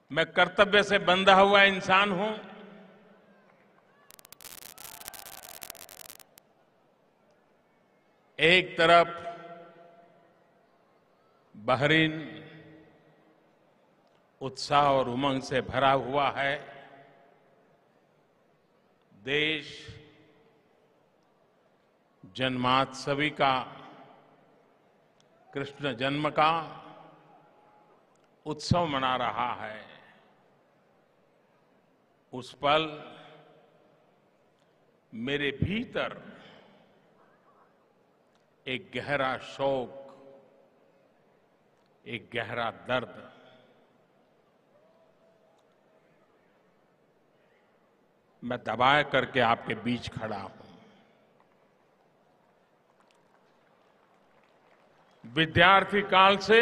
मैं कर्तव्य से बंधा हुआ इंसान हूं। एक तरफ बहरीन उत्साह और उमंग से भरा हुआ है। देश जन्माष्टमी का, कृष्ण जन्म का उत्सव मना रहा है। उस पल मेरे भीतर एक गहरा शोक, एक गहरा दर्द, मैं दबाए करके आपके बीच खड़ा हूं। विद्यार्थी काल से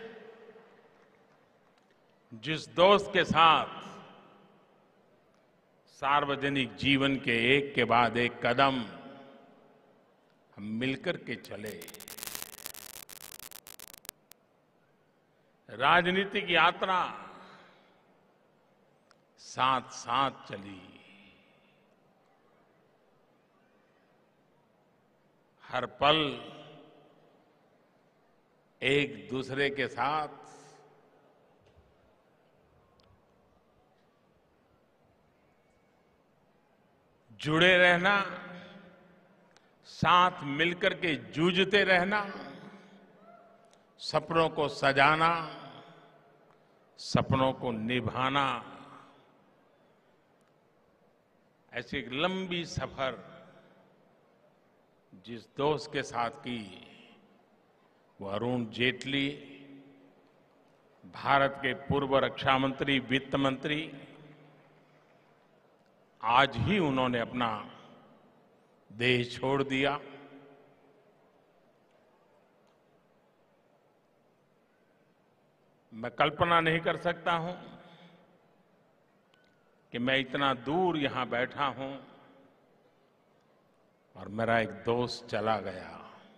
जिस दोस्त के साथ सार्वजनिक जीवन के एक के बाद एक कदम हम मिलकर के चले, राजनीतिक यात्रा साथ साथ चली, हर पल एक दूसरे के साथ जुड़े रहना, साथ मिलकर के जूझते रहना, सपनों को सजाना, सपनों को निभाना, ऐसी एक लंबी सफर जिस दोस्त के साथ की वो अरुण जेटली, भारत के पूर्व रक्षा मंत्री, वित्त मंत्री। आज ही उन्होंने अपना देश छोड़ दिया। मैं कल्पना नहीं कर सकता हूं कि मैं इतना दूर यहां बैठा हूं और मेरा एक दोस्त चला गया।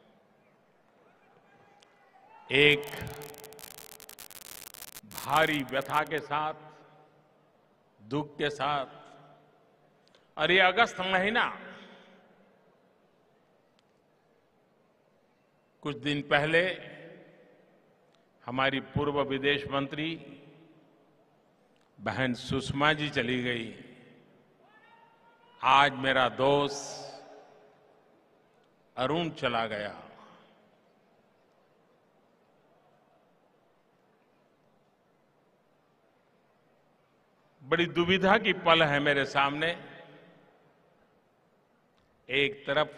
एक भारी व्यथा के साथ, दुख के साथ। और ये अगस्त महीना, कुछ दिन पहले हमारी पूर्व विदेश मंत्री बहन सुषमा जी चली गई। आज मेरा दोस्त अरुण चला गया। बड़ी दुविधा की पल है मेरे सामने। एक तरफ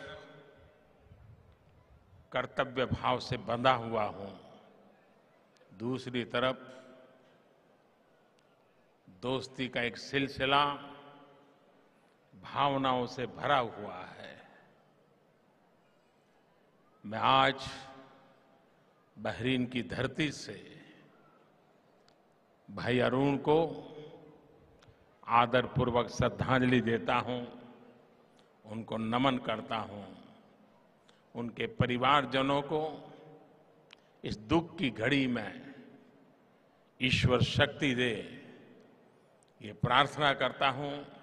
कर्तव्य भाव से बंधा हुआ हूं, दूसरी तरफ दोस्ती का एक सिलसिला भावनाओं से भरा हुआ है। मैं आज बहरीन की धरती से भाई अरुण को आदरपूर्वक श्रद्धांजलि देता हूं, उनको नमन करता हूं। उनके परिवारजनों को इस दुख की घड़ी में ईश्वर शक्ति दे, ये प्रार्थना करता हूं।